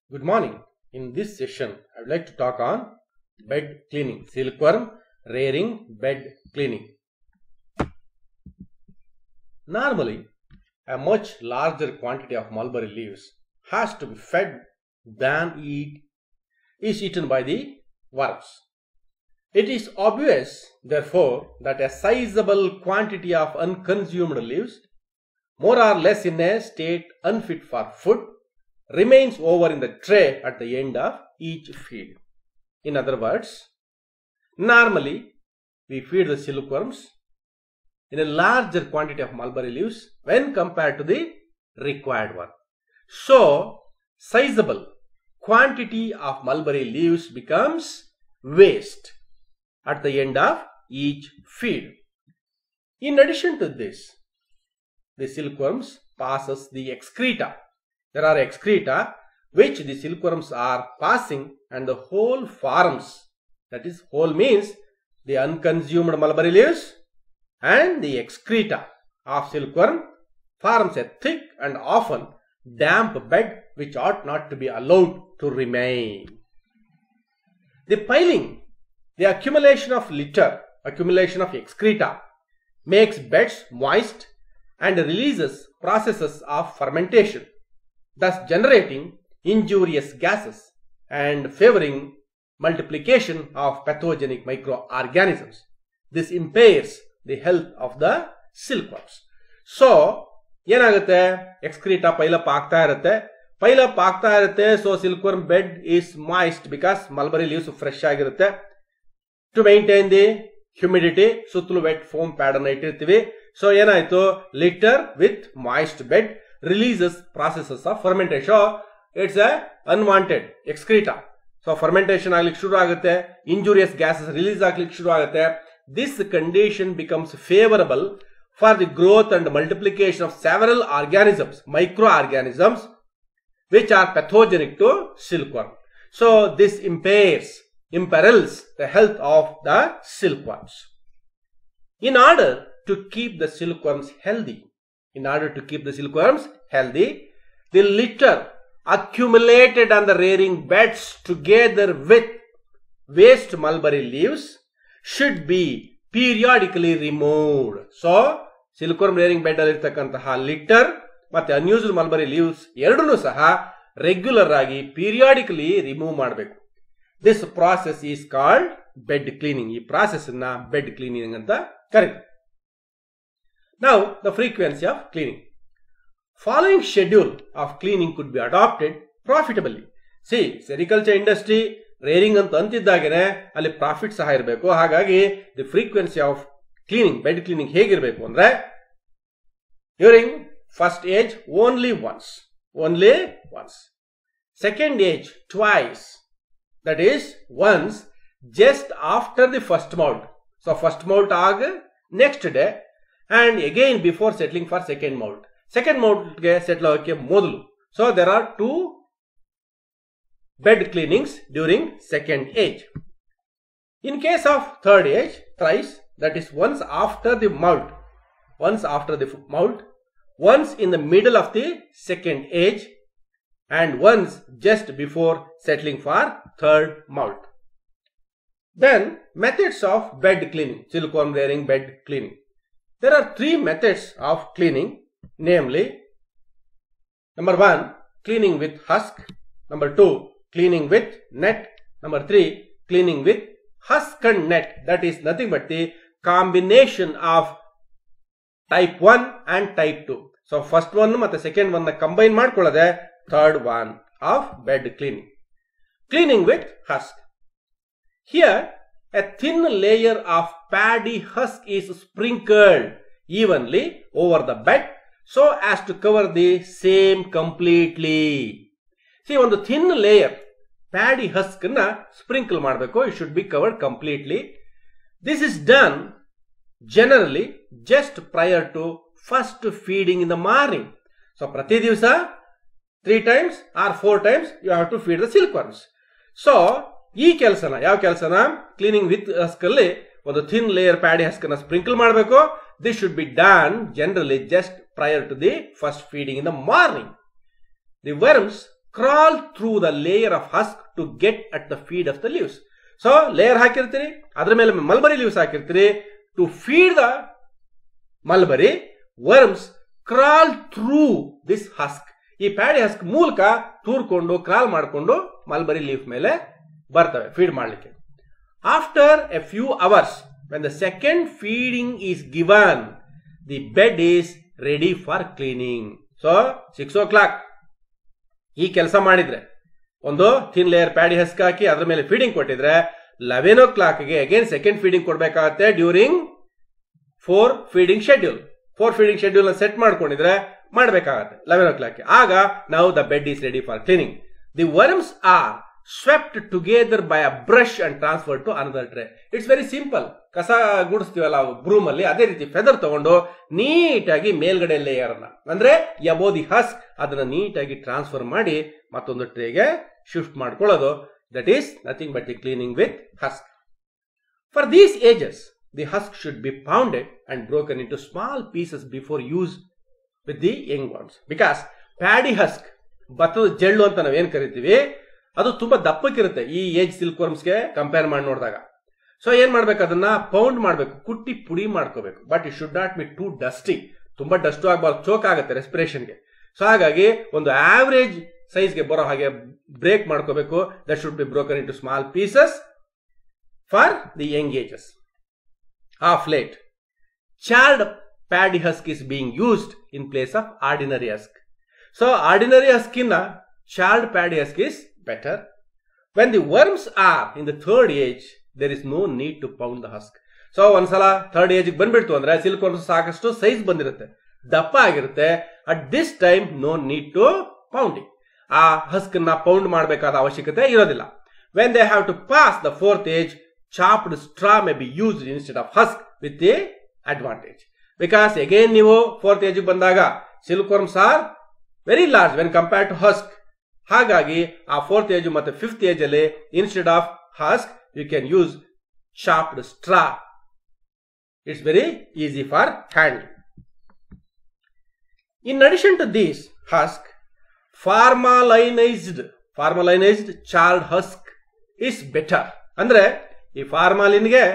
Good morning. In this session, I would like to talk on bed cleaning, silkworm rearing bed cleaning. Normally, a much larger quantity of mulberry leaves has to be fed than is eaten by the worms. It is obvious, therefore, that a sizable quantity of unconsumed leaves, more or less in a state unfit for food, remains over in the tray at the end of each feed. In other words, normally we feed the silkworms in a larger quantity of mulberry leaves when compared to the required one. So, sizable quantity of mulberry leaves becomes waste at the end of each feed. In addition to this, the silkworms passes the excreta. There are excreta which the silkworms are passing, and the whole forms, that is, whole means the unconsumed mulberry leaves and the excreta of silkworm forms a thick and often damp bed which ought not to be allowed to remain. The piling, the accumulation of litter, accumulation of excreta makes beds moist and releases processes of fermentation, thus generating injurious gases and favoring multiplication of pathogenic microorganisms. This impairs the health of the silkworms. So, ಏನಾಗುತ್ತೆ, excreta pile up ಆಗ್ತಾ ಇರುತ್ತೆ, so silkworm bed is moist because mulberry leaves fresh ಆಗಿರುತ್ತೆ. To maintain the humidity, ಸುತ್ತಲೂ wet foam pad ಅನ್ನು ಇಟ್ಟಿರ್ತೀವಿ. So ಏನಾಯ್ತು, litter with moist bed releases processes of fermentation. It's a unwanted excreta. So fermentation ಆಗ್ಲಿಕ್ಕೆ ಶುರು ಆಗುತ್ತೆ, injurious gases release ಆಗ್ಲಿಕ್ಕೆ ಶುರು ಆಗುತ್ತೆ. This condition becomes favorable for the growth and multiplication of several organisms, microorganisms, which are pathogenic to silkworm. So this imperils the health of the silkworms. In order to keep the silkworms healthy, the litter accumulated on the rearing beds together with waste mulberry leaves should be periodically removed. So, silkworm rearing bed alirtakantaha litter matte unused mulberry leaves ಎರಡನ್ನೂ ಸಹ regular ಆಗಿ periodically remove ಮಾಡಬೇಕು. This process is called bed cleaning. ಈ process ಅನ್ನು bed cleaning ಅಂತ ಕರೀತಾರೆ. Now, the frequency of cleaning. Following schedule of cleaning could be adopted profitably. See, sericulture industry rearing ಅಂತ ಅಂತಿದ್ದಾಗೇನೆ ಅಲ್ಲಿ ಪ್ರಾಫಿಟ್ ಸಹ ಇರಬೇಕು. ಹಾಗಾಗಿ the frequency of cleaning, bed cleaning ಹೇಗಿರಬೇಕು ಅಂದ್ರೆ, during first age only once. Second age twice. That is once just after the first molt. So first molt ಆಗ next day and again before settling for second molt. Second molt ಗೆ settle ಆಗೋಕೆ ಮೊದಲು. So there are two bed cleanings during second age. In case of third age, thrice, that is once after the molt, once in the middle of the second age, and once just before settling for third molt. Then methods of bed cleaning, silkworm rearing bed cleaning. There are three methods of cleaning, namely, number 1, cleaning with husk, number 2, cleaning with net, number 3, cleaning with husk and net. That is nothing but the combination of type 1 and type 2. So first one ಮತ್ತು second one combine ಮಾಡ್ಕೊಳ್ಳೋದೆ third one of bed cleaning. Cleaning with husk. Here a thin layer of paddy husk is sprinkled evenly over the bed so as to cover the same completely. See, ಒಂದು thin layer paddy husk ಅನ್ನ sprinkle ಮಾಡಬೇಕು. It should be covered completely. This is done generally just prior to first feeding in the morning. So ಪ್ರತಿ ದಿವಸ 3 times or 4 times you have to feed the silkworms. So ಈ ಕೆಲಸನ, ಯಾವ ಕೆಲಸನ, cleaning with husk ಅಲ್ಲಿ ಒಂದು thin layer paddy husk ಅನ್ನ sprinkle ಮಾಡಬೇಕು. This should be done generally just prior to the first feeding in the morning. The worms crawl through the layer of husk to get at the feed of the leaves. So layer ಹಾಕಿರ್ತೀರಿ, ಅದರ ಮೇಲೆ mulberry leaves ಹಾಕಿರ್ತೀರಿ. To feed the mulberry, worms crawl through this husk. ಈ paddy husk ಮೂಲಕ ತೂರ್ಕೊಂಡು crawl ಮಾಡಿಕೊಂಡು mulberry leaf ಮೇಲೆ ಬರ್ತವೆ feed ಮಾಡಲಿಕ್ಕೆ. After a few hours when the second feeding is given, the bed is ready for cleaning. So 6 o'clock ಈ ಕೆಲಸ ಮಾಡಿದ್ರೆ, ಒಂದು ಥಿನ್ ಲೇಯರ್ ಪ್ಯಾಡಿ ಹಸ್ಕ್ ಹಾಕಿ ಅದ್ರ ಮೇಲೆ ಫೀಡಿಂಗ್ ಕೊಟ್ಟಿದ್ರೆ 11 o'clock ಗೆ ಅಗೇನ್ ಸೆಕೆಂಡ್ ಫೀಡಿಂಗ್ ಕೊಡಬೇಕಾಗತ್ತೆ during 4 feeding schedule. 4 feeding schedule set ಮಾಡ್ಕೊಂಡಿದ್ರೆ ಮಾಡಬೇಕಾಗತ್ತೆ 11 o'clock. ಆಗ now the bed is ready for cleaning. The worms are swept together by a brush and transferred to another tray. It's very simple. ಕಸ ಗುಡಿಸ್ತೀವಲ್ಲ broom ಅಲ್ಲಿ, ಅದೇ ರೀತಿ feather ತಗೊಂಡು ನೀಟಾಗಿ ಮೇಲ್ಗಡೆ ಲೇಯರ್ ಅನ್ನ ಅಂದ್ರೆ above the husk ಅದನ್ನ ನೀಟಾಗಿ ಟ್ರಾನ್ಸ್ಫರ್ ಮಾಡಿ ಮತ್ತೊಂದು ಟ್ರೇಗೆ ಶಿಫ್ಟ್ ಮಾಡ್ಕೊಳ್ಳೋದು. That is nothing but the cleaning with husk. For these ages, the husk should be pounded and broken into small pieces before use with the young ones. Because paddy husk, ಭತ್ತದ ಜೆಳ್ಳು ಅಂತ ನಾವೇನ್ ಕರಿತೀವಿ, ಅದು ತುಂಬಾ ದಪ್ಪಕ್ಕಿರುತ್ತೆ ಈ age silk ವರ್ಮ್ಸ್ಗೆ compare ಮಾಡಿ ನೋಡಿದಾಗ. So ಏನ್ ಮಾಡ್ಬೇಕು, ಅದನ್ನ ಪೌಂಡ್ ಮಾಡ್ಬೇಕು, ಕುಟ್ಟಿ ಪುಡಿ ಮಾಡ್ಕೋಬೇಕು. But it should not be too dusty, ತುಂಬಾ ಡಸ್ಟ್ ಆಗಬಾರ್ದು, ಚೋಕ್ ಆಗುತ್ತೆ ರೆಸ್ಪಿರೇಷನ್ಗೆ. ಸೊ ಹಾಗಾಗಿ ಒಂದು ಆವರೇಜ್ ಸೈಜ್ಗೆ ಬರೋ ಹಾಗೆ ಬ್ರೇಕ್ ಮಾಡ್ಕೋಬೇಕು. That should be broken into small pieces for the young ages. Half late, charred paddy husk is being used in place of ordinary husk. So ordinary husk inna charred paddy husk is better. When the worms are in the third age, there is no need to pound the husk. So ಒಂದ್ಸಲ third age ಬಂದ್ಬಿಡ್ತು ಅಂದ್ರೆ silk worms ಸಾಕಷ್ಟು size ಬಂದಿರುತ್ತೆ, ದಪ್ಪ ಆಗಿರುತ್ತೆ. At this time no need to pounding, ಆ husk ನ pound ಮಾಡಬೇಕಾದ ಅವಶ್ಯಕತೆ ಇರೋದಿಲ್ಲ. When they have to pass the fourth age, chopped straw may be used instead of husk with the advantage. Because again ನೀವು fourth age ಬಂದಾಗ silk worms are very large when compared to husk. ಹಾಗಾಗಿ ಆ fourth age ಮತ್ತೆ fifth age ಅಲ್ಲಿ instead of husk you can use chopped straw. It's very easy for handling. In addition to this husk, formalized charred husk is better. ಅಂದ್ರೆ ಈ ಫಾರ್ಮಾಲಿನ್ಗೆ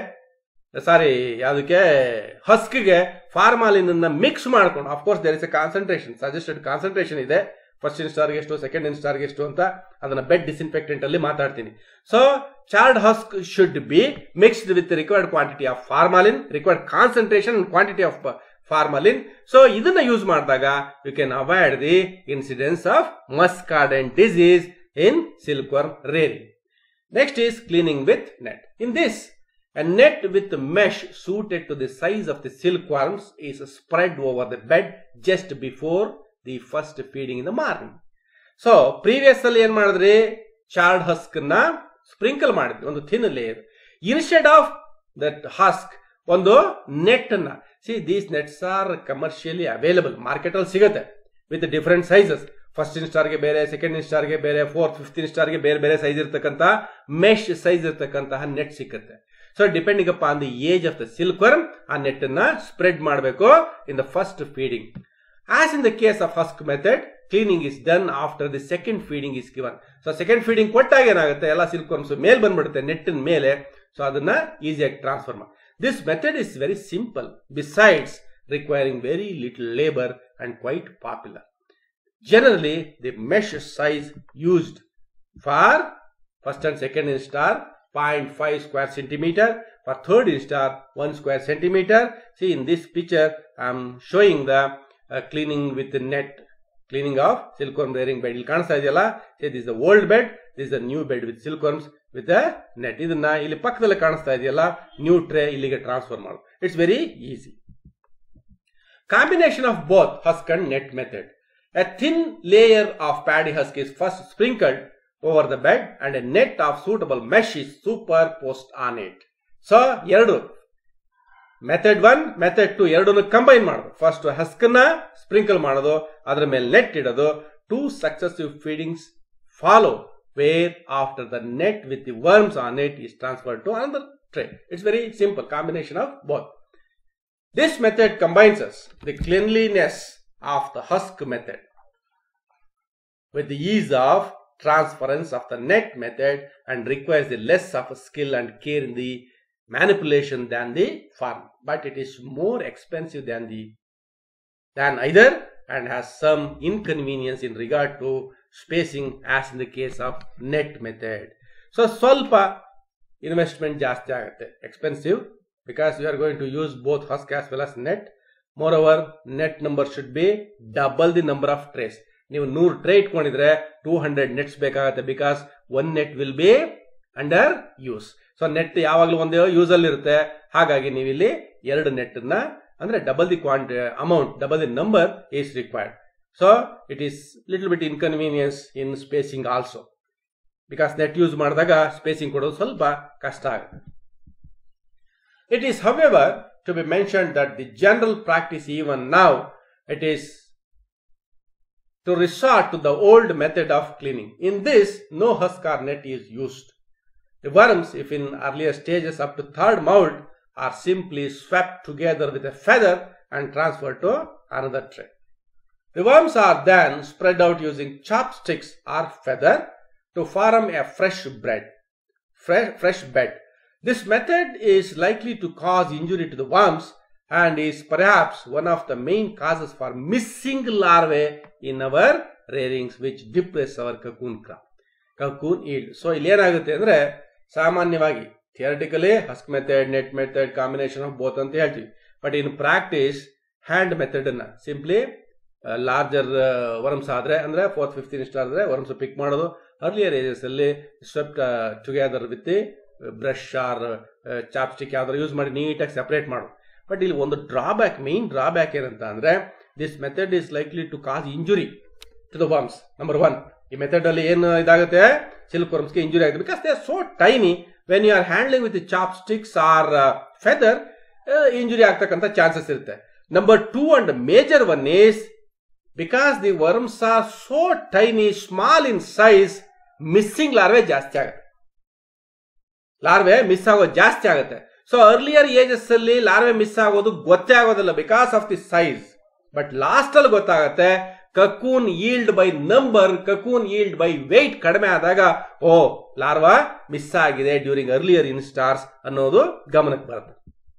ಯಾವುದಕ್ಕೆ ಹಸ್ಕ್ಗೆ formalin ಅನ್ನ ಮಿಕ್ಸ್ ಮಾಡ್ಕೊಂಡು, of course there is a concentration, suggested concentration ಇದೆ. First ಇನ್ಸ್ಟಾರ್ಗೆ ಎಷ್ಟು, ಸೆಕೆಂಡ್ ಇನ್ಸ್ಟಾರ್ಗೆ ಎಷ್ಟು ಅಂತ ಅದನ್ನ ಬೆಡ್ ಡಿಸ್ಇನ್ಫೆಕ್ಟೆಂಟ್ ಅಲ್ಲಿ ಮಾತಾಡ್ತೀನಿ. So charred husk should be mixed with required quantity of formalin, required concentration and quantity of formalin. So ಇದನ್ನ ಯೂಸ್ ಮಾಡಿದಾಗ you can avoid the incidence of muscardine disease in silk worm rearing. Next is cleaning with net. In this, a net with mesh suited to the size of the silkworms is spread over the bed just before the first feeding in the morning. So, previous ಅಲ್ಲಿ ಏನ್ ಮಾಡಿದ್ರಿ, charred husk ನ sprinkle ಮಾಡಿದ್ರಿ ಒಂದು thin layer. Instead of that husk, ಒಂದು net ಅನ್ನ, see these nets are commercially available, market ಅಲ್ಲಿ ಸಿಗುತ್ತೆ with different sizes. ಫಸ್ಟ್ ಇನ್ಸ್ಟಾರ್ಗೆ ಬೇರೆ, ಸೆಕೆಂಡ್ ಇನ್ಸ್ಟಾರ್ಗೆ ಬೇರೆ, ಫೋರ್ತ್ ಫಿಫ್ತ್ ಇನ್ಸ್ಟಾರ್ಗೆ ಬೇರೆ ಬೇರೆ ಸೈಜ್ ಇರ್ತಕ್ಕಂಥ ಮೆಶ್ ಸೈಜ್ ಇರ್ತಕ್ಕಂತಹ ನೆಟ್ ಸಿಕ್ಕುತ್ತೆ. So depending up on the age of the silk worm ಆ ನೆಟ್ ಅನ್ನ ಸ್ಪ್ರೆಡ್ ಮಾಡಬೇಕು in the first feeding. As in the case of husk method, cleaning is done after the second feeding is given. So second feeding ಕೊಟ್ಟಾಗ ಏನಾಗುತ್ತೆ, ಎಲ್ಲ silk worms ಮೇಲ್ ಬಂದ್ಬಿಡುತ್ತೆ ನೆಟ್ಟಿನ ಮೇಲೆ. So ಅದನ್ನ ಈಸಿಯಾಗಿ ಟ್ರಾನ್ಸ್ಫರ್ ಮಾಡಿ. This method is very simple, besides requiring very little labour and quite popular. Generally, the mesh size used for first and second instar 0.5 square centimeter, for third instar 1 square centimeter. See in this picture, I am showing the cleaning with the net, cleaning of silkworm rearing bed. ಇಲ್ಲಿ ಕಾಣಿಸ್ತಾ ಇದೆಯಲ್ಲ, see this is the old bed, this is the new bed with silkworms with the net. ಇದನ್ನ ಇಲ್ಲಿ ಪಕ್ಕದಲ್ಲಿ ಕಾಣಿಸ್ತಾ ಇದೆಯಲ್ಲ, new tray ಇಲ್ಲಿಗೆ transfer ಮಾಡೋದು. It's very easy. Combination of both husk and net method. A thin layer of paddy husk is first sprinkled over the bed and a net of suitable mesh is superposed on it. So, ಎರಡು method 1, method 2 ಎರಡನ್ನು combine ಮಾಡೋದು. First husk ನ sprinkle ಮಾಡೋದು, ಅದರ ಮೇಲೆ net ಇಡೋದು. 2 successive feedings follow where after the net with the worms on it is transferred to another tray. It's very simple combination of both. This method combines the cleanliness of the husk method with the ease of transference of the net method and requires the less of skill and care in the manipulation than the farm, but it is more expensive than either and has some inconvenience in regard to spacing as in the case of net method. So ಸ್ವಲ್ಪ investment ಜಾಸ್ತಿ ಆಗುತ್ತೆ, expensive, because you are going to use both husk as well as net. Moreover, net number should be double the number of trays. ನೀವು 100 tray ಇಟ್ಕೊಂಡಿದ್ರೆ 200 nets ಬೇಕಾಗುತ್ತೆ, because 1 net will be under use. So net ಯಾವಾಗಲೂ ಒಂದೇ use ಅಲ್ಲಿ ಇರುತ್ತೆ. ಹಾಗಾಗಿ ನೀವು ಇಲ್ಲಿ 2 ನೆಟ್ ಅಂದ್ರೆ double the amount, double the number is required. So it is little bit inconvenience in spacing also, because net use ಮಾಡಿದಾಗ ಸ್ಪೇಸಿಂಗ್ ಕೊಡೋದು ಸ್ವಲ್ಪ ಕಷ್ಟ ಆಗುತ್ತೆ. It is, however, to be mentioned that the general practice even now, it is to resort to the old method of cleaning. In this, no husk or net is used. The worms, if in earlier stages up to 3rd mould, are simply swept together with a feather and transferred to another tray. The worms are then spread out using chopsticks or feather to form a fresh bed. This method is likely to cause injury to the worms and is perhaps one of the main causes for missing larvae in our rearings, which depress our cocoon yield. So ಇಲ್ಲಿ ಏನಾಗುತ್ತೆ ಅಂದ್ರೆ, ಸಾಮಾನ್ಯವಾಗಿ theoretically husk method, net method, combination of both ಅಂತ ಹೇಳ್ತೀವಿ. But in practice hand method ಅನ್ನ simply larger worms ಆದ್ರೆ ಅಂದ್ರೆ 4th 5th instar ಆದ್ರೆ ವರ್ಮ್ಸ್ ಪಿಕ್ ಮಾಡೋದು, ಅರ್ಲಿಯರ್ ಏಜಸ್ ಅಲ್ಲಿ swept together with brush or chopstick ಯಾವ್ದಾರು ಯೂಸ್ ಮಾಡಿ ನೀಟಾಗಿ ಸೆಪರೇಟ್ ಮಾಡೋದು. ಬಟ್ ಇಲ್ಲಿ ಒಂದು ಮೇನ್ ಡ್ರಾಬ್ಯಾಕ್ ಏನಂತ ಅಂದ್ರೆ, this method is likely to cause injury to the worms. Number 1, ಈ ಮೆಥಡ್ ಅಲ್ಲಿ ಏನು ಇದಾಗುತ್ತೆ, ಸಿಲ್ಕ್ ವರ್ಮ್ಸ್ಗೆ ಇಂಜುರಿ ಆಗುತ್ತೆ, because they are so tiny. When you are handling with chopsticks or feather, injury ಆಗ್ತಕ್ಕಂಥ ಚಾನ್ಸಸ್ ಇರುತ್ತೆ. Number 2 and major one is because the worms are so tiny, small in size, missing larvae ಜಾಸ್ತಿ ಆಗುತ್ತೆ. Larvae miss ಆಗೋದು ಜಾಸ್ತಿ ಆಗುತ್ತೆ. So earlier ages ಅಲ್ಲಿ larvae miss ಆಗೋದು ಗೊತ್ತೇ ಆಗೋದಿಲ್ಲ because of the size. But last ಅಲ್ಲಿ ಗೊತ್ತಾಗುತ್ತೆ, cocoon yield by number, cocoon yield by weight ಕಡಿಮೆ ಆದಾಗ ಓ ಲಾರ್ವಾ ಮಿಸ್ ಆಗಿದೆ ಡ್ಯೂರಿಂಗ್ ಅರ್ಲಿಯರ್ ಇನ್ಸ್ಟಾರ್ಸ್ ಅನ್ನೋದು ಗಮನಕ್ಕೆ ಬರುತ್ತೆ.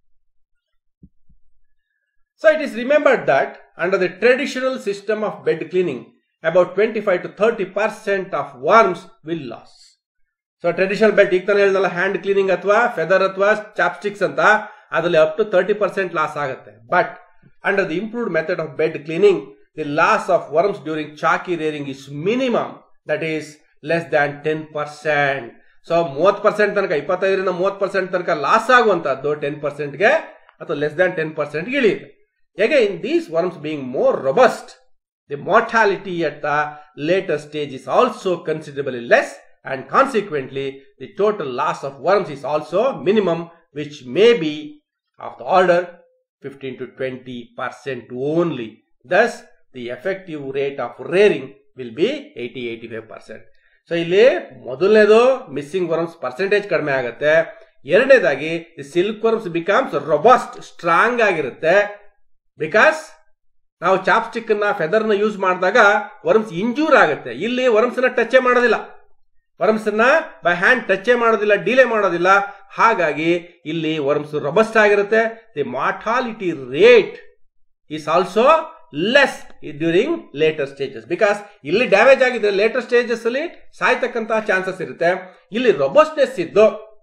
So it is remembered that under the traditional system of bed cleaning, about 25 to 30% of worms will loss. So traditional bed, ಈಗ ತಾನೇ ಹೇಳಿದ್ನಲ್ಲ, ಹ್ಯಾಂಡ್ ಕ್ಲೀನಿಂಗ್ ಅಥವಾ ಫೆದರ್ ಅಥವಾ ಚಾಪ್ಸ್ಟಿಕ್ಸ್ ಅಂತ, ಅದರಲ್ಲಿ ಅಪ್ ಟು 30% ಲಾಸ್ ಆಗುತ್ತೆ. But under the improved method of bed cleaning, the loss of worms during chawki rearing is minimum, that is less than 10%. So 30% ತನಕ, 25ರಿಂದ 30% ತನಕ ಲಾಸ್ ಆಗುವಂತಹದ್ದು 10%ಗೆ ಅಥವಾ ಲೆಸ್ ದ್ಯಾನ್ 10% ಇಳಿಯುತ್ತೆ. Again, these worms being more robust, the mortality at the later stage is also considerably less, and consequently the total loss of worms is also minimum, which may be of the order 15 to 20% only. Thus, the effective rate of rearing will be 80-85%. So, ಇಲ್ಲಿ ಮೊದಲನೇದು missing worms percentage ಕಡಿಮೆ ಆಗುತ್ತೆ. ಎರಡನೇದಾಗಿ silk worms becomes robust, strong ಆಗಿರುತ್ತೆ. Because ನಾವು chopstick ಅನ್ನ feather ನ use ಮಾಡಿದಾಗ ವರ್ಮ್ಸ್ ಇಂಜೂರ್ ಆಗುತ್ತೆ. ಇಲ್ಲಿ ವರ್ಮ್ಸ್ ನ ಟಚ್ ಮಾಡೋದಿಲ್ಲ, ವರ್ಮ್ಸ್ ನ ಬೈ ಹ್ಯಾಂಡ್ ಟಚ್ ಮಾಡೋದಿಲ್ಲ, ಡೀಲೇ ಮಾಡೋದಿಲ್ಲ. ಹಾಗಾಗಿ ಇಲ್ಲಿ ವರ್ಮ್ಸ್ ರೊಬಸ್ಟ್ ಆಗಿರುತ್ತೆ. The mortality rate is also less during later stages, because ಇಲ್ಲಿ ಡ್ಯಾಮೇಜ್ ಆಗಿದ್ರೆ ಲೇಟರ್ ಸ್ಟೇಜಸ್ ಅಲ್ಲಿ ಸಾಯ್ತಕ್ಕಂತಹ ಚಾನ್ಸಸ್ ಇರುತ್ತೆ. ಇಲ್ಲಿ ರೊಬಸ್ಟ್ನೆಸ್ ಇದ್ದು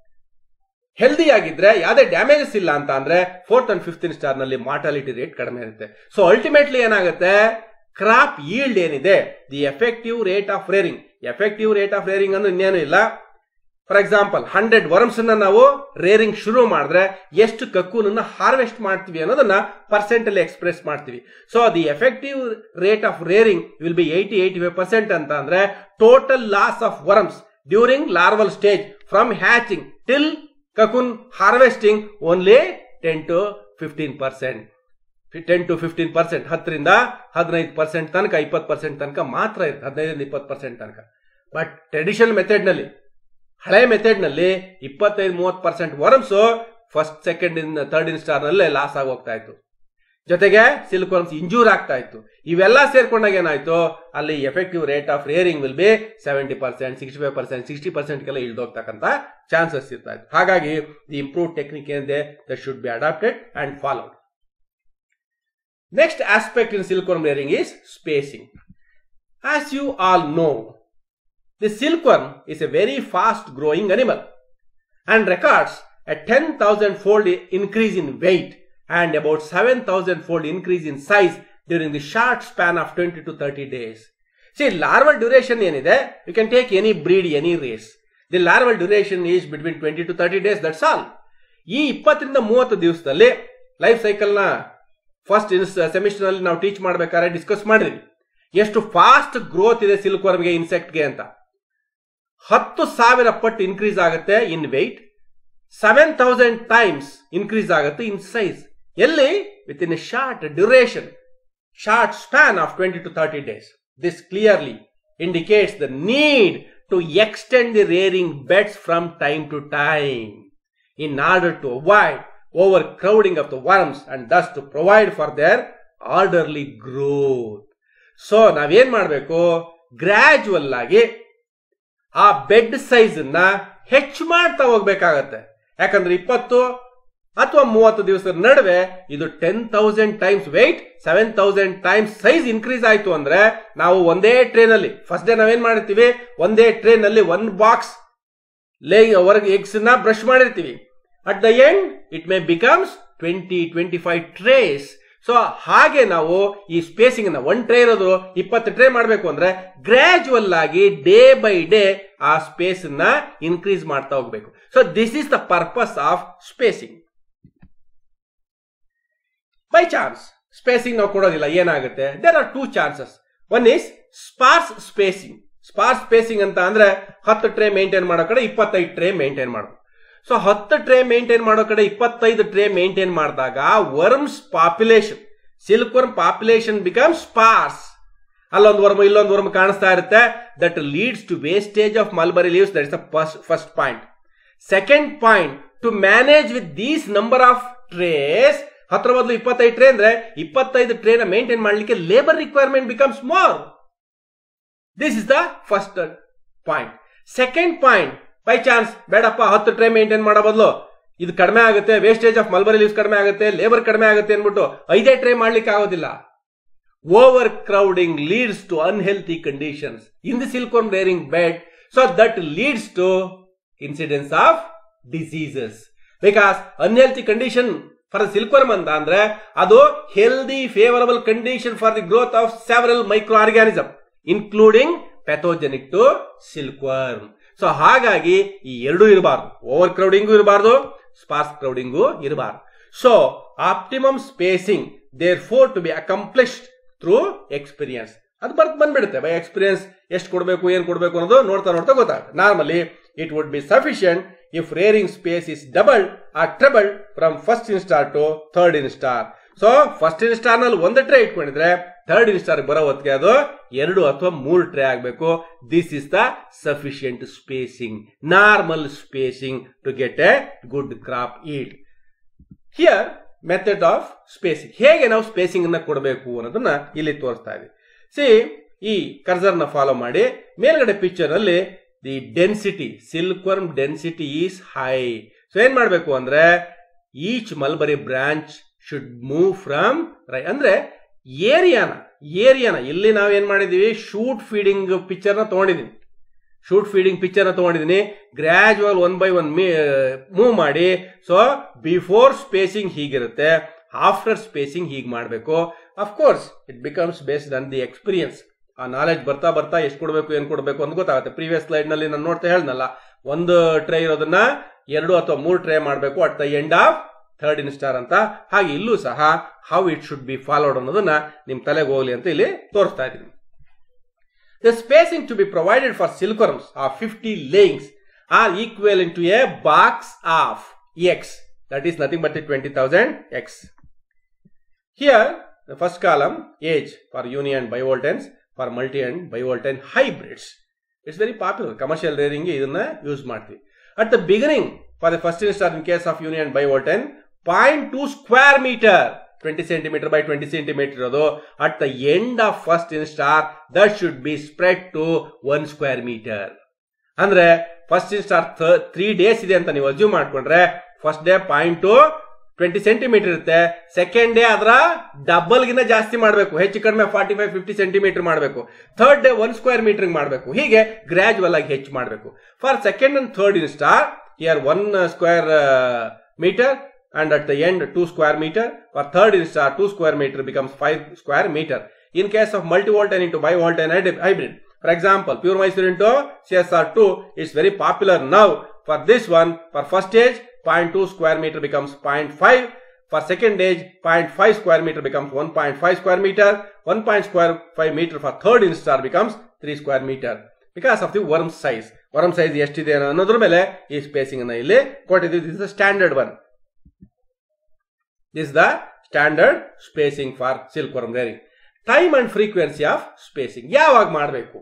ಹೆಲ್ದಿ ಆಗಿದ್ರೆ ಯಾವುದೇ ಡ್ಯಾಮೇಜಸ್ ಇಲ್ಲ ಅಂತ ಅಂದ್ರೆ 4th and 5th ಸ್ಟಾರ್ ನಲ್ಲಿ ಮಾರ್ಟಾಲಿಟಿ ರೇಟ್ ಕಡಿಮೆ ಇರುತ್ತೆ. ಸೊ ಅಲ್ಟಿಮೇಟ್ಲಿ ಏನಾಗುತ್ತೆ, ಕ್ರಾಪ್ ಈಲ್ಡ್ ಏನಿದೆ, the effective rate of rearing, effective rate of rearing ಅಂದ್ರೆ ಇನ್ನೇನು ಇಲ್ಲ. ಫಾರ್ ಎಕ್ಸಾಂಪಲ್ 100 ವರ್ಮ್ಸ್ ಅನ್ನ ನಾವು ರೇರಿಂಗ್ ಶುರು ಮಾಡಿದ್ರೆ ಎಷ್ಟು ಕಕ್ಕೂನ್ ಅನ್ನ ಹಾರ್ವೆಸ್ಟ್ ಮಾಡ್ತೀವಿ ಅನ್ನೋದನ್ನ ಪರ್ಸೆಂಟ್ ಅಲ್ಲಿ ಎಕ್ಸ್ಪ್ರೆಸ್ ಮಾಡ್ತೀವಿ. So the effective rate of rearing will be 80-85% ಅಂತ ಅಂದ್ರೆ total loss of worms during larval stage from hatching till cocoon harvesting only 10 to 15%. 10 to 15%, 10ರಿಂದ 15% ತನಕ, 20% ತನಕ ಮಾತ್ರ ಇರುತ್ತೆ, 15ರಿಂದ 20% ತನಕ. ಬಟ್ ಟ್ರೆಡಿಷನಲ್ ಮೆಥಡ್ ನಲ್ಲಿ, ಹಳೆ ಮೆಥಡ್ ನಲ್ಲಿ 25-30% worms first, second, third instar ನಲ್ಲೇ ಲಾಸ್ ಆಗಿ ಹೋಗ್ತಾ ಇತ್ತು. ಜೊತೆಗೆ ಸಿಲ್ಕ್ ವರ್ಮ್ಸ್ ಇಂಜೂರ್ ಆಗ್ತಾ ಇತ್ತು. ಇವೆಲ್ಲ ಸೇರ್ಕೊಂಡಾಗ ಏನಾಯ್ತು, ಅಲ್ಲಿ effective rate of rearing will be 70%, 65%, 60% ಇಳ್ದೋಗ್ತಕ್ಕಂಥ ಚಾನ್ಸಸ್ ಇರ್ತಾ ಇತ್ತು. ಹಾಗಾಗಿ ದಿ ಇಂಪ್ರೂವ್ ಟೆಕ್ನಿಕ್ ಏನಿದೆ that should be adapted and followed. Next aspect in silk worm rearing is spacing. As you all know, the silkworm is a very fast growing animal and records a 10,000-fold increase in weight and about 7,000-fold increase in size during the short span of 20 to 30 days. See, larval duration ಏನಿದೆ, you can take any breed, any race. The larval duration is between 20 to 30 days, that's all. ಈ 20 ರಿಂದ 30 ದಿವಸದಲ್ಲಿ life cycle ನ first semester ನಲ್ಲಿ ನಾವು teach ಮಾಡಬೇಕಾದ್ರೆ discuss ಮಾಡಿದ್ವಿ ಎಷ್ಟು ಫಾಸ್ಟ್ ಗ್ರೋತ್ ಇದೆ ಸಿಲ್ಕ್ ವರ್ಮ್ಗೆ, ಇನ್ಸೆಕ್ಟ್ಗೆ ಅಂತ. 10,000 ಪಟ್ಟು ಇನ್ಕ್ರೀಸ್ ಆಗುತ್ತೆ ಇನ್ ವೆಯ್ಟ್, 7,000 ಟೈಮ್ಸ್ ಇನ್ಕ್ರೀಸ್ ಆಗುತ್ತೆ ಇನ್ ಸೈಜ್. ಎಲ್ಲಿ? With in a short duration, short span of 20 to 30 days. This clearly indicates the need to extend the rearing beds from time to time in order to avoid overcrowding of the worms and thus to provide for their orderly growth. So ನಾವೇನ್ ಮಾಡಬೇಕು, gradual ಆಗಿ ಆ bed size ನ ಹೆಚ್ಚು ಮಾಡ್ತಾ ಹೋಗ್ಬೇಕಾಗತ್ತೆ. ಯಾಕಂದ್ರೆ 20 ಅಥವಾ 30 ದಿವಸದ ನಡುವೆ ಇದು 10,000 times weight, 7,000 times size increase ಆಯ್ತು ಅಂದ್ರೆ ನಾವು ಒಂದೇ ಟ್ರೇನಲ್ಲಿ ಫಸ್ಟ್ ಡೇ ನಾವೇನ್ ಮಾಡಿರ್ತೀವಿ, ಒಂದೇ ಟ್ರೇನಲ್ಲಿ 1 ಬಾಕ್ಸ್ ಹೊರಗೆ ಎಗ್ಸ್ ನ ಬ್ರಷ್ ಮಾಡಿರ್ತೀವಿ. At the end it may becomes 20-25 trays. So ಹಾಗೆ ನಾವು ಈ ಸ್ಪೇಸಿಂಗ್ ನ 1 ಟ್ರೇ ಇರೋದು 20 ಟ್ರೇ ಮಾಡಬೇಕು ಅಂದ್ರೆ ಗ್ರಾಜುವಲ್ ಆಗಿ ಡೇ ಬೈ ಡೇ ಆ ಸ್ಪೇಸ್ ನ ಇನ್ಕ್ರೀಸ್ ಮಾಡ್ತಾ ಹೋಗ್ಬೇಕು. So this is the purpose of spacing. By chance spacing ನಾವು ಕೊಡೋದಿಲ್ಲ, ಏನಾಗುತ್ತೆ, there are 2 chances. One is sparse spacing. Sparse spacing ಅಂತ ಅಂದ್ರೆ 10 ಟ್ರೇ ಮೇಂಟೈನ್ ಮಾಡೋ ಕಡೆ 25 ಟ್ರೇ ಮೇಂಟೈನ್ ಮಾಡಬೇಕು. ಸೊ 10 ಟ್ರೇ ಮೇಂಟೈನ್ ಮಾಡೋ ಕಡೆ 25 ಟ್ರೇ ಮೇಂಟೈನ್ ಮಾಡಿದಾಗ worms population, silk worm population become sparse. ಅಲ್ಲೊಂದು ವರ್ಮ್ ಇಲ್ಲೊಂದು ವರ್ಮ್ ಕಾಣಿಸ್ತಾ ಇರುತ್ತೆ. That leads to wastage of mulberry leaves. That is the first point. Second point, to manage with these number of trays, 10 ಬದಲು 25 tray ಅಂದ್ರೆ 25 ಟ್ರೇನ maintain ಮಾಡಲಿಕ್ಕೆ labour requirement becomes more. This is the first point. Second point, by chance ಬೇಡಪ್ಪ 10 tray maintain ಮಾಡೋ ಬದಲು ಇದು ಕಡಿಮೆ ಆಗುತ್ತೆ, ವೇಸ್ಟೇಜ್ ಆಫ್ ಮಲ್ಬರಿ ಲೀವ್ಸ್ ಕಡಿಮೆ ಆಗುತ್ತೆ, ಲೇಬರ್ ಕಡಿಮೆ ಆಗುತ್ತೆ ಅನ್ಬಿಟ್ಟು 5 ಟ್ರೇ ಮಾಡ್ಲಿಕ್ಕೆ ಆಗೋದಿಲ್ಲ. Over crowding leads to unhealthy conditions in the silk worm rearing bed. So that leads to incidence of diseases. Because unhealthy condition for the silk worm ಅಂತ ಅಂದ್ರೆ ಅದು healthy favourable condition for the growth of several micro organism including pathogenic to silk worm. So ಹಾಗಾಗಿ ಈ ಎರಡೂ ಇರಬಾರ್ದು, over ಕ್ರೌಡಿಂಗು ಇರಬಾರ್ದು, sparse ಕ್ರೌಡಿಂಗು ಇರಬಾರ್ದು. So optimum spacing therefore to be accomplished through experience. ಅದು ಬಂದ್ಬಿಡುತ್ತೆ ಬೈ ಎಕ್ಸ್ಪೀರಿಯನ್ಸ್. ಎಷ್ಟು ಕೊಡಬೇಕು, ಏನ್ ಕೊಡಬೇಕು ಅನ್ನೋದು ನೋಡ್ತಾ ನೋಡ್ತಾ ಗೊತ್ತಾಗುತ್ತೆ. Normally it would be sufficient if rearing space is doubled or tripled from first instar to third instar. So first instar ನಲ್ಲಿ 1 ಟ್ರೇ ಇಟ್ಕೊಂಡಿದ್ರೆ ಥರ್ಡ್ ಇನ್ಸ್ಟಾರ್ ಬರೋ ಹೊತ್ತಿಗೆ ಅದು 2 ಅಥವಾ 3 ಟ್ರೇ ಆಗಬೇಕು. This is the sufficient spacing, normal spacing to get a good crop yield. Here method of spacing, ಹೇಗೆ ನಾವು spacing ಅನ್ನ ಕೊಡಬೇಕು ಅನ್ನೋದನ್ನ ಇಲ್ಲಿ ತೋರಿಸ್ತಾ ಇದ್ದೀವಿ. ಸಿ, ಈ ಕರ್ಸರ್ ನ ಫಾಲೋ ಮಾಡಿ ಮೇಲ್ಗಡೆ ಪಿಕ್ಚರ್ ಅಲ್ಲಿ the density, silk worm density is high. So ಏನ್ ಮಾಡ್ಬೇಕು ಅಂದ್ರೆ each mulberry branch should move from ಅಂದ್ರೆ ಏರಿಯಾನ ಇಲ್ಲಿ ನಾವೇನ್ ಮಾಡಿದೀವಿ, ಶೂಟ್ ಫೀಡಿಂಗ್ ಪಿಕ್ಚರ್ ನ ತಗೊಂಡಿದ್ದೀನಿ. ಗ್ರಾಜುವಲ್ 1 by 1 ಮೂವ್ ಮಾಡಿ. ಸೊ ಬಿಫೋರ್ ಸ್ಪೇಸಿಂಗ್ ಹೀಗಿರುತ್ತೆ, ಆಫ್ಟರ್ ಸ್ಪೇಸಿಂಗ್ ಹೀಗೆ ಮಾಡಬೇಕು. Of course it becomes based on the experience. ಆ ನಾಲೆಜ್ ಬರ್ತಾ ಬರ್ತಾ ಎಷ್ಟು ಕೊಡಬೇಕು, ಏನ್ ಕೊಡಬೇಕು ಅಂತ ಗೊತ್ತಾಗುತ್ತೆ. ಪ್ರೀವಿಯಸ್ ಸ್ಲೈಡ್ ನಲ್ಲಿ ನಾನು ನೋಡ್ತಾ ಹೇಳ್ನಲ್ಲ, 1 ಟ್ರೇ ಇರೋದನ್ನ 2 ಅಥವಾ 3 ಟ್ರೇ ಮಾಡಬೇಕು at the end of third instar ಅಂತ. ಹಾಗೆ ಇಲ್ಲೂ ಸಹ how it should be followed ಅನ್ನೋದನ್ನ ನಿಮ್ ತಲೆಗೆ ಹೋಗ್ಲಿ ಅಂತ ಇಲ್ಲಿ ತೋರಿಸ್ತಾ ಇದ್ದೀನಿ. The spacing to be provided for silk worms are 50 layings are equivalent to a box of eggs. That is nothing but the 20,000 eggs. Here the first column, age for union bivoltines, for multi and bivoltine hybrids. It's very popular. Commercial rearing ಇದನ್ನ use ಮಾಡ್ತೀವಿ. At the beginning, for the first instar in case of union bivoltine, 0.2 square meter 20 centimeter by 20 centimeter ಇರೋದು. At the end of first instar, that should be spread to 1 square meter. ಅಂದ್ರೆ first instar 3 days ಇದೆ ಅಂತ ನೀವು assume ಮಾಡ್ಕೊಂಡ್ರೆ first day 0.20 centimetre ಇರುತ್ತೆ. Second day ಅದರ double ಗಿನ ಜಾಸ್ತಿ ಮಾಡಬೇಕು, ಹೆಚ್ಚು ಕಡಿಮೆ 45-50 ಸೆಂಟಿಮೀಟರ್ ಮಾಡಬೇಕು. ಥರ್ಡ್ ಡೇ 1 ಸ್ಕ್ವೇರ್ ಮೀಟರ್ ಮಾಡಬೇಕು. ಹೀಗೆ ಗ್ರಾಜುವಲ್ ಆಗಿ ಹೆಚ್ಚು ಮಾಡಬೇಕು. For second and third instar here 1 square meter and at the end 2 square meter. For third instar 2 square meter becomes 5 square meter. In case of multi-voltane into bivoltane hybrid, for example, pure Mysore into CSR2 is very popular now. For this one, for first stage 0.2 square meter becomes 0.5. For second stage 0.5 square meter becomes 1.5 square meter. 1.5 meter for third instar becomes 3 square meter. Because of the worm size. Worm size ಎಷ್ಟಿದೆ ಅನ್ನೋದ್ರ ಮೇಲೆ ಈ spacing ಅನ್ನ ಇಲ್ಲಿ ಕೊಟ್ಟಿದ್ದೀವಿ. This is the standard one. This is the standard spacing for silkworm rearing. Time and frequency of spacing. ಯಾವಾಗ ಮಾಡಬೇಕು?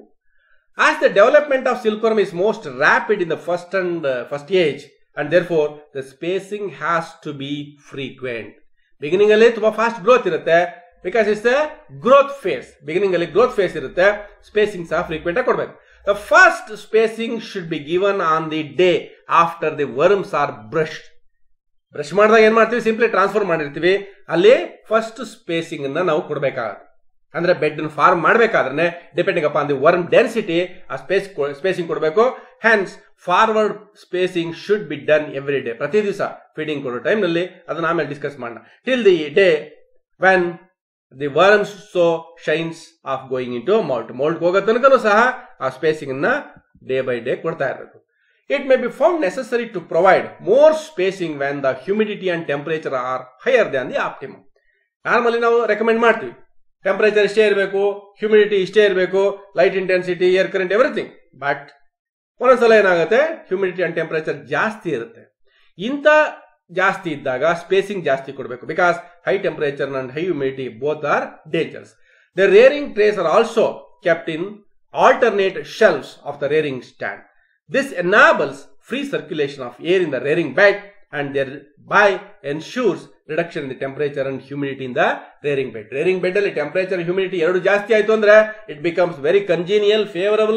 As the development of silkworm is most rapid in the first age, and therefore the spacing has to be frequent. Beginning ಅಲ್ಲಿ ತುಂಬಾ fast growth ಇರುತ್ತೆ, because it's the growth phase. Beginning ಅಲ್ಲಿ growth phase ಇರುತ್ತೆ, spacing ಸಹ frequent ಆಗಿ ಕೊಡಬೇಕು. The first spacing should be given on the day after the worms are brushed. Brush ಮಾಡಿದಾಗ ಏನ್ ಮಾಡ್ತೀವಿ, ಸಿಂಪ್ಲಿ ಟ್ರಾನ್ಸ್ಫರ್ ಮಾಡಿರ್ತೀವಿ. ಅಲ್ಲಿ ಫಸ್ಟ್ ಸ್ಪೇಸಿಂಗ್ ಅನ್ನ ನಾವು ಕೊಡಬೇಕಾಗುತ್ತೆ. ಅಂದ್ರೆ ಬೆಡ್ ಫಾರ್ಮ್ ಮಾಡಬೇಕಾದ್ರೆ depending upon the worm density ಆ ಸ್ಪೇಸಿಂಗ್ ಕೊಡಬೇಕು. Hence forward spacing should be done every day. ಪ್ರತಿ ದಿವಸ ಫೀಡಿಂಗ್ ಕೊಡೋ ಟೈಮ್ ನಲ್ಲಿ ಅದನ್ನ ಆಮೇಲೆ ಡಿಸ್ಕಸ್ ಮಾಡೋಣ. Till the day when the worms show signs of going into moult ಹೋಗೋ ತನಕನೂ ಸಹ ಆ ಸ್ಪೇಸಿಂಗ್ ಅನ್ನ ಡೇ ಬೈ ಡೇ ಕೊಡ್ತಾ ಇರಬೇಕು. It may be found necessary to provide more spacing when the humidity and temperature are higher than the optimum. Normally ನಾವು recommend ಮಾಡ್ತೀವಿ temperature ಇಷ್ಟೇ ಇರಬೇಕು, ಹ್ಯೂಮಿಡಿಟಿ ಇಷ್ಟೇ ಇರಬೇಕು, light intensity, air current, everything. But ಒಂದೊಂದ್ಸಲ ಏನಾಗುತ್ತೆ, ಹ್ಯೂಮಿಡಿಟಿ ಅಂಡ್ ಟೆಂಪರೇಚರ್ ಜಾಸ್ತಿ ಇರುತ್ತೆ. ಇಂಥ ಜಾಸ್ತಿ ಇದ್ದಾಗ ಸ್ಪೇಸಿಂಗ್ ಜಾಸ್ತಿ ಕೊಡಬೇಕು. Because high temperature and high humidity both are dangers. The rearing trays are also kept in alternate shelves of the rearing stand. This enables free circulation of air in the rearing bed and thereby ensures reduction in the temperature and humidity in the rearing bed. Rearing bed ಅಲ್ಲಿ temperature and humidity ಎರಡು ಜಾಸ್ತಿ ಆಯಿತು ಅಂದ್ರೆ it becomes very congenial, favorable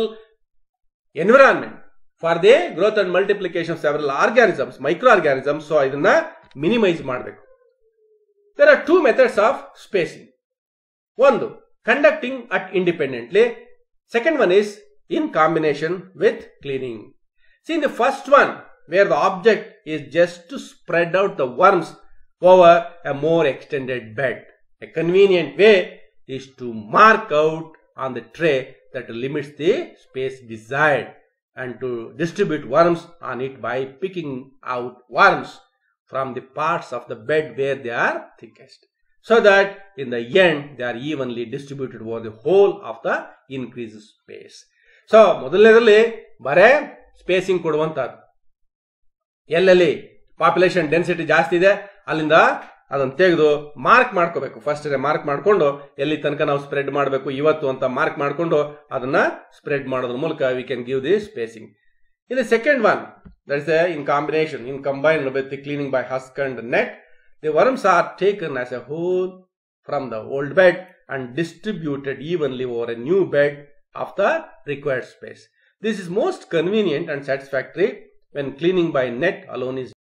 environment for the growth and multiplication of several organisms, microorganisms. So ಇದನ್ನ minimize ಮಾಡಬೇಕು. There are two methods of spacing. ಒಂದು, conducting at independently. Second one is in combination with cleaning. See, in the first one, where the object is just to spread out the worms over a more extended bed. A convenient way is to mark out on the tray that limits the space desired and to distribute worms on it by picking out worms from the parts of the bed where they are thickest, so that in the end they are evenly distributed over the whole of the increased space. So ಮೊದಲನೇದಲ್ಲಿ ಬರೇ spacing ಕೊಡುವಂತಹದ್ದು. ಎಲ್ಲೆಲ್ಲಿ population density ಜಾಸ್ತಿ ಇದೆ ಅಲ್ಲಿಂದ ಅದನ್ನು ತೆಗೆದು mark ಮಾಡ್ಕೋಬೇಕು. First mark ಮಾಡ್ಕೊಂಡು ಎಲ್ಲಿ ತನಕ ನಾವು ಸ್ಪ್ರೆಡ್ ಮಾಡಬೇಕು ಇವತ್ತು ಅಂತ ಮಾರ್ಕ್ ಮಾಡ್ಕೊಂಡು ಅದನ್ನ ಸ್ಪ್ರೆಡ್ ಮಾಡೋದ್ರ ಮೂಲಕ we can give the spacing. In the second one, that is in combination, in combined with the cleaning by husk and net, the worms are taken as a whole from the old bed and distributed evenly over a new bed of the required space. This is most convenient and satisfactory when cleaning by net alone is